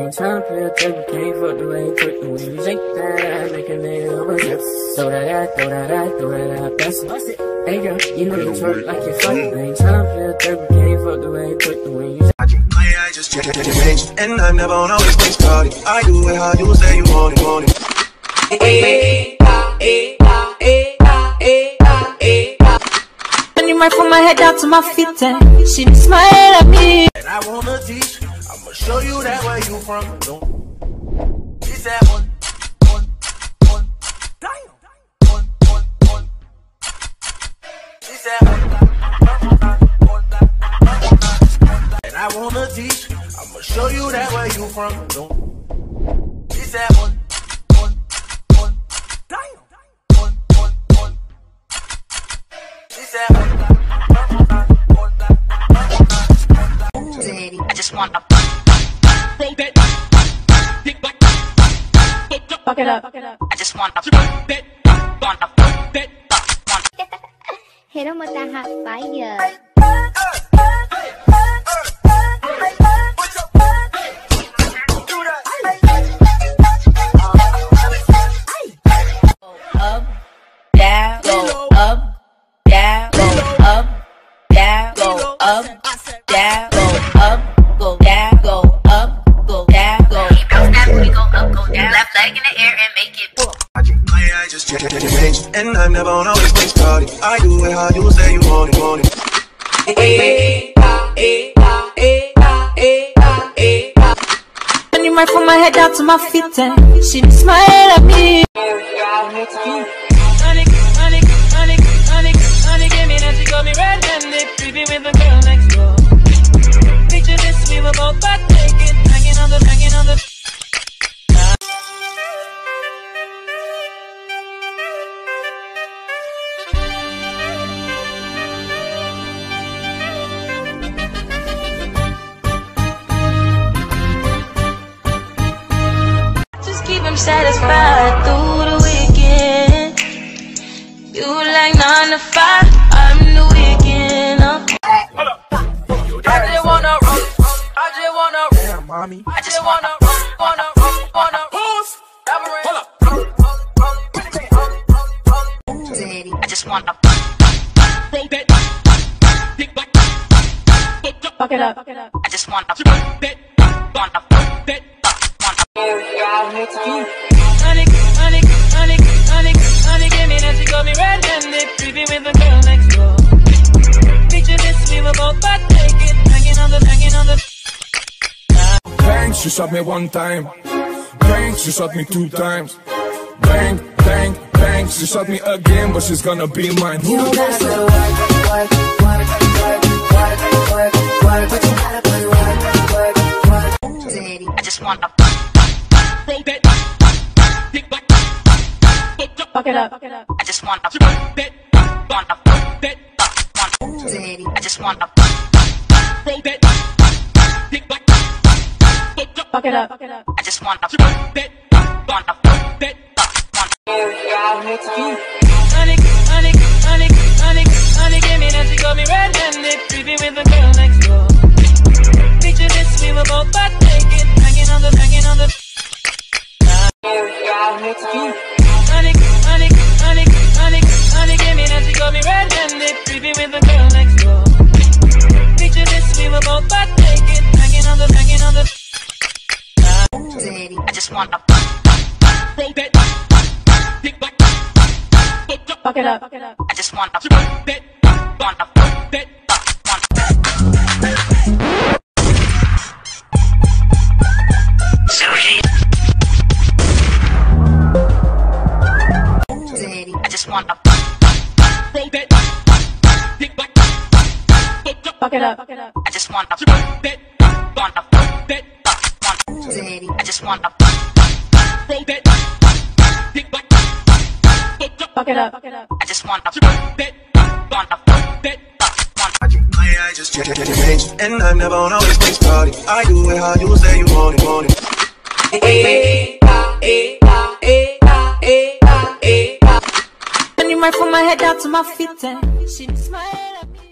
one time, play a trick, can't fuck the way you took the way you shake that, make a nigga over here. Throw that out, throw that out, throw that out, bust it. Hey girl, you know you twerk like you're fucking. Ain't time, play a trick, can't fuck the way you took the way you shake. I just changed, and I'm never on always been started. I do it how you say you want it. And you might from my head down to my feet, and she smile at me. And I wanna teach, I'ma show you that where you from. She said one. She said and I wanna teach, I'ma show you that where you from. She said one. She said I just wanna fuck it up. I just wanna hit him with that hot fire. up, down, go up, down, go up, down, go up, down, go up, go down, go up, go down, go. After we go up, go down, left leg in the air and make it. I just changed, and I'm never on always been started. I do it how you say you want it. And you might from my head down to my feet, and she smile at me. Honey, give me that, she got me red-handed, creepy with the girl next door. Picture this, we were both butt naked, hanging on the. Just keep him satisfied through the weekend. You like 9 to 5, I'm the weekend. I just wanna roll, Damn, mommy. I just wanna Pause. Hold up. I just wanna fuck it up. I just wanna honey, give me that, she got me red-handed, creepy with the girl next door. Picture this, we were both butt naked, hanging on the. Bang, she shot me 1 time. Bang, she shot me 2 times. Bang, bang, bang, she shot me again, but she's gonna be mine. You gotta put work, but you gotta put work. I just wanna fuck it up. I just wanna I just wanna fuck it up. I just wanna honey, give me that, she got me red-handed, creepy with the girl next door. Picture this, we were both butt naked, hanging on the. Honey, give me that, she got me red-handed, creepy with the girl next door. Picture this, we were both butt naked, hanging on the. I just wanna fuck it up. I just wanna I just wanna fuck it up. I just wanna I just wanna fuck it up. I just wanna I just changed, and I'm never on always been started. I do it how you say you want it. And you might from my head down to my feet, and she smile at me.